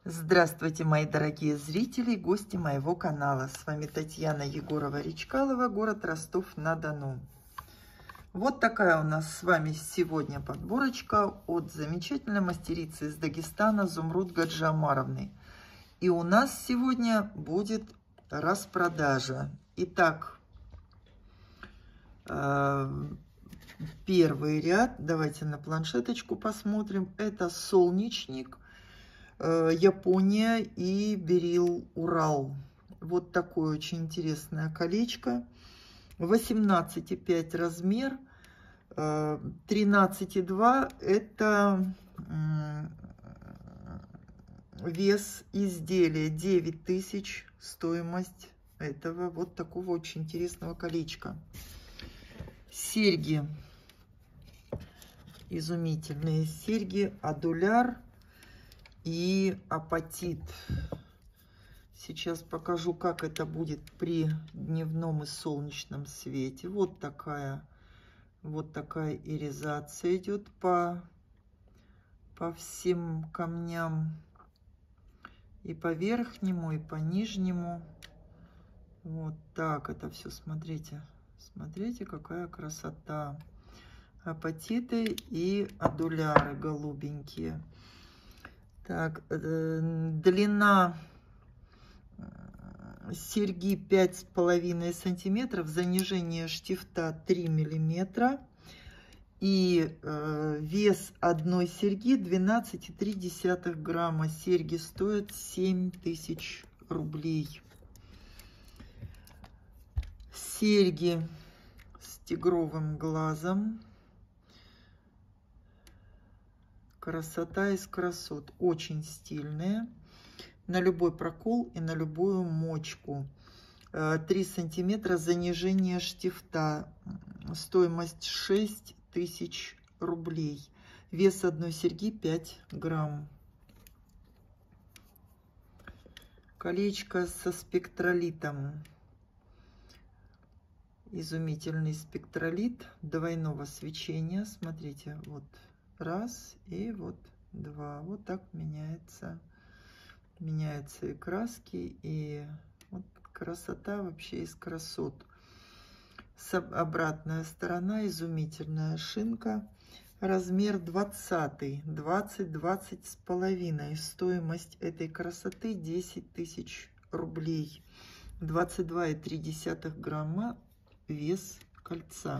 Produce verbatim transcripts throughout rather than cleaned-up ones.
Здравствуйте, мои дорогие зрители и гости моего канала. С вами Татьяна Егорова-Речкалова, город Ростов-на-Дону. Вот такая у нас с вами сегодня подборочка от замечательной мастерицы из Дагестана Зумруд Гаджиомаровны. И у нас сегодня будет распродажа. Итак, первый ряд, давайте на планшеточку посмотрим. Это солнечник, Япония и берил Урал. Вот такое очень интересное колечко. восемнадцать и пять размер, тринадцать и два это вес изделия, девять тысяч стоимость этого вот такого очень интересного колечка. Серьги, изумительные серьги, адуляр и апатит. Сейчас покажу, как это будет при дневном и солнечном свете. Вот такая, вот такая иризация идет по, по всем камням. И по верхнему, и по нижнему. Вот так это все, смотрите. Смотрите, какая красота. Апатиты и адуляры голубенькие. Так, э, длина серьги пять с половиной сантиметров, занижение штифта три миллиметра и э, вес одной серьги двенадцать и три десятых грамма. Серьги стоят семь тысяч рублей. Серьги с тигровым глазом. Красота из красот. Очень стильные. На любой прокол и на любую мочку. три сантиметра занижение штифта. Стоимость шесть тысяч рублей. Вес одной серьги пять грамм. Колечко со спектролитом. Изумительный спектролит двойного свечения. Смотрите, вот. Раз и вот два. Вот так меняется. Меняются и краски, и вот красота вообще из красот. Обратная сторона, изумительная шинка. Размер двадцатый, двадцать, двадцать с половиной. Стоимость этой красоты десять тысяч рублей. двадцать два и три десятых грамма вес кольца.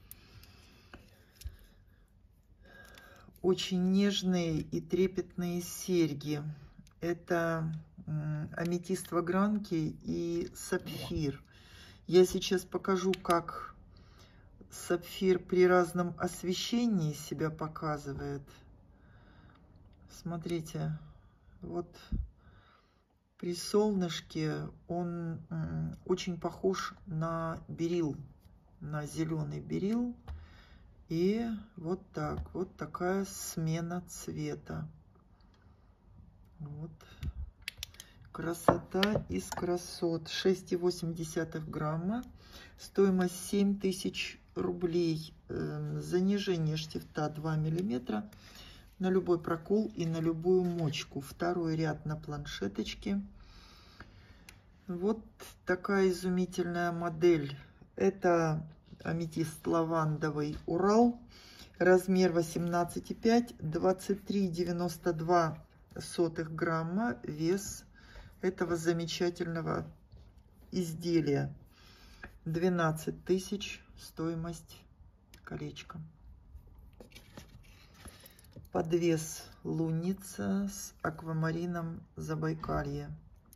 Очень нежные и трепетные серьги. Это аметист в огранке и сапфир. Я сейчас покажу, как сапфир при разном освещении себя показывает. Смотрите, вот при солнышке он очень похож на берил, на зеленый берил. И вот так, вот такая смена цвета. Вот. Красота из красот. шесть и восемь десятых грамма. Стоимость семь тысяч рублей. Занижение штифта два миллиметра. На любой прокол и на любую мочку. Второй ряд на планшеточке. Вот такая изумительная модель. Это аметист лавандовый Урал. Размер восемнадцать и пять, двадцать три и девяносто два сотых грамма. Вес этого замечательного изделия. двенадцать тысяч стоимость колечка. Подвес лунница с аквамарином Забайкалье.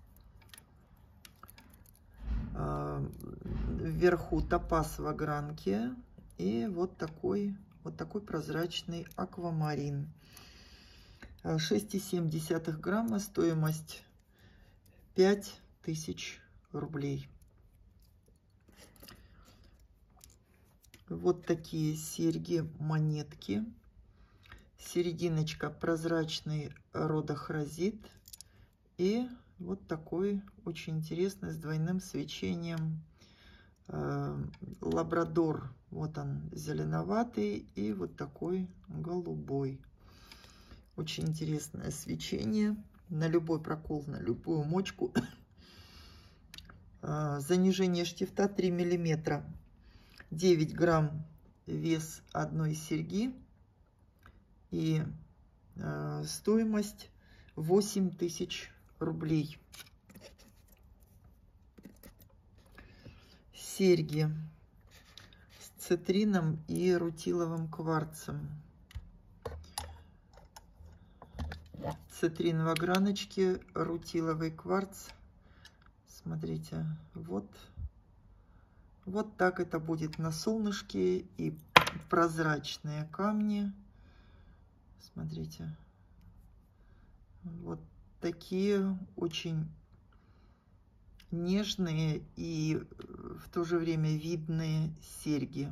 Вверху топаз в огранке и вот такой вот такой прозрачный аквамарин. шесть и семь десятых грамма. Стоимость пять тысяч рублей. Вот такие серьги монетки. Серединочка прозрачный родохразит и вот такой очень интересный с двойным свечением э, лабрадор. Вот он зеленоватый и вот такой голубой. Очень интересное свечение. на любой прокол, на любую мочку. Занижение штифта три миллиметра. девять грамм вес одной серьги. И э, стоимость восемь тысяч рублей. Серьги с цитрином и рутиловым кварцем. Цитрин в ограночке, рутиловый кварц. Смотрите, вот, вот так это будет на солнышке, и прозрачные камни. Смотрите, вот такие очень нежные и в то же время видные серьги.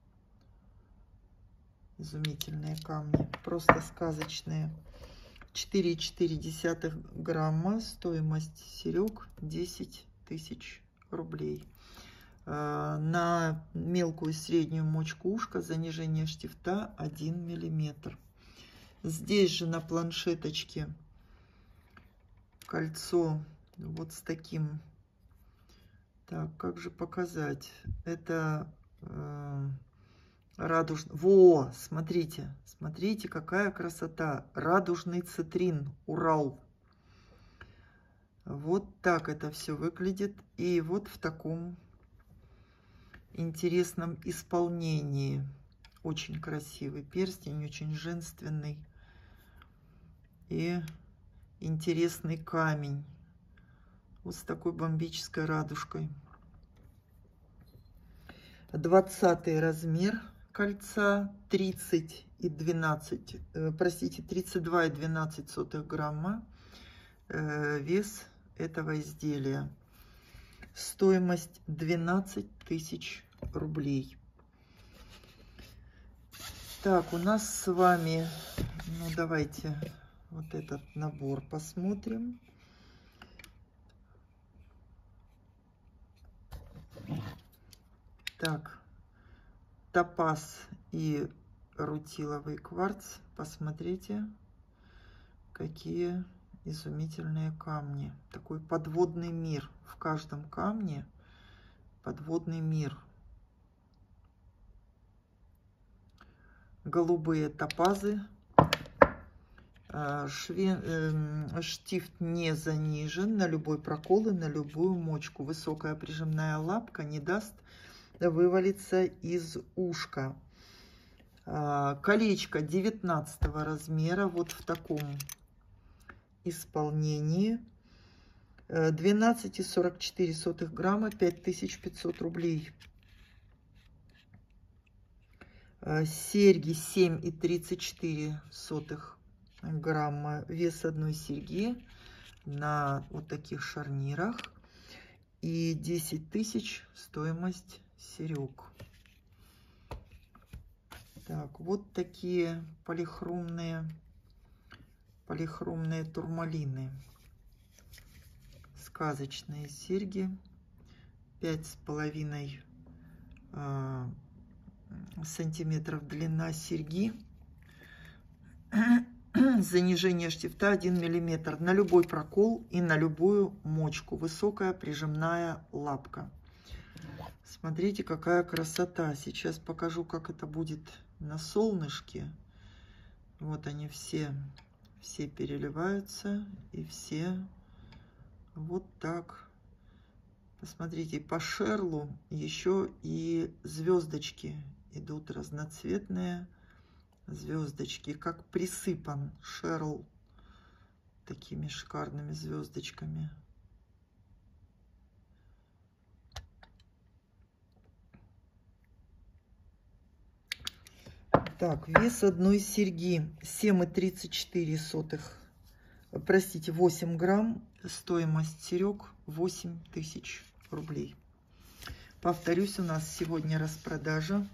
Изумительные камни, просто сказочные. четыре и четыре десятых грамма, стоимость серег десять тысяч рублей. На мелкую и среднюю мочку ушка занижение штифта один миллиметр. Здесь же на планшеточке кольцо вот с таким. Так, как же показать? Это э, радужный. Во, смотрите, смотрите, какая красота! Радужный цитрин, Урал. Вот так это все выглядит. И вот в таком интересном исполнении. Очень красивый перстень, очень женственный. И интересный камень. Вот с такой бомбической радужкой. двадцатый размер кольца, тридцать и двенадцать, э, простите, тридцать два и двенадцать сотых грамма э, вес этого изделия. Стоимость двенадцать тысяч рублей. Так, у нас с вами, ну давайте вот этот набор посмотрим. Так, топаз и рутиловый кварц. Посмотрите, какие изумительные камни. Такой подводный мир. В каждом камне подводный мир. Голубые топазы. Шве... э, штифт не занижен на любой прокол и на любую мочку. Высокая прижимная лапка не даст вывалиться из ушка. Колечко девятнадцатого размера, вот в таком исполнении. двенадцать и сорок четыре сотых грамма, пять тысяч пятьсот рублей. Серьги семь и тридцать четыре сотых грамма, вес одной серьги на вот таких шарнирах. И десять тысяч стоимость серег. Так, вот такие полихромные, полихромные турмалины. Сказочные серьги. Пять с половиной э, сантиметров длина серьги. Занижение штифта один миллиметр на любой прокол и на любую мочку. Высокая прижимная лапка. Смотрите, какая красота. Сейчас покажу, как это будет на солнышке. Вот они все, все переливаются. И все вот так. Посмотрите, по шерлу еще и звездочки идут разноцветные. Звездочки, как присыпан шерл такими шикарными звездочками. Так, вес одной серьги семь и тридцать четыре сотых, простите, восемь грамм. Стоимость серег восемь тысяч рублей. Повторюсь, у нас сегодня распродажа.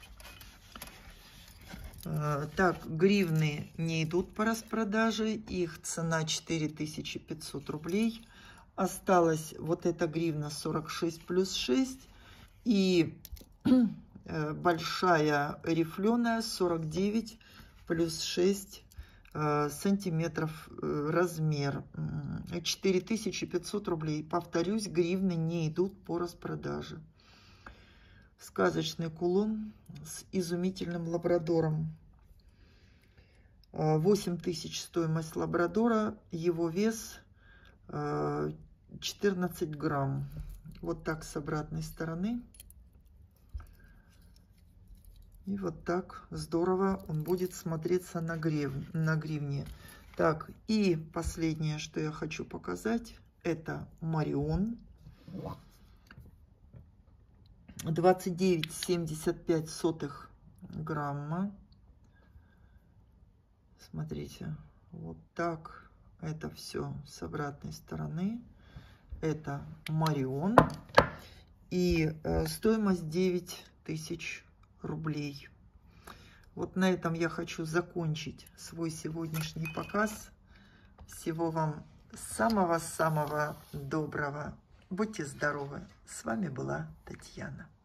Так, гривны не идут по распродаже, их цена четыре тысячи пятьсот рублей. Осталась вот эта гривна сорок шесть плюс шесть и большая рифленая сорок девять плюс шесть сантиметров размер. четыре тысячи пятьсот рублей. Повторюсь, гривны не идут по распродаже. Сказочный кулон с изумительным лабрадором. восемь тысяч стоимость лабрадора. Его вес четырнадцать грамм. Вот так с обратной стороны. И вот так здорово он будет смотреться на, грив... на гривне. Так, и последнее, что я хочу показать, это Марион. двадцать девять семьдесят пять сотых грамма. Смотрите, вот так это все с обратной стороны. Это Марион. И э, стоимость девять тысяч рублей. Вот на этом я хочу закончить свой сегодняшний показ. Всего вам самого-самого доброго. Будьте здоровы. С вами была Татьяна.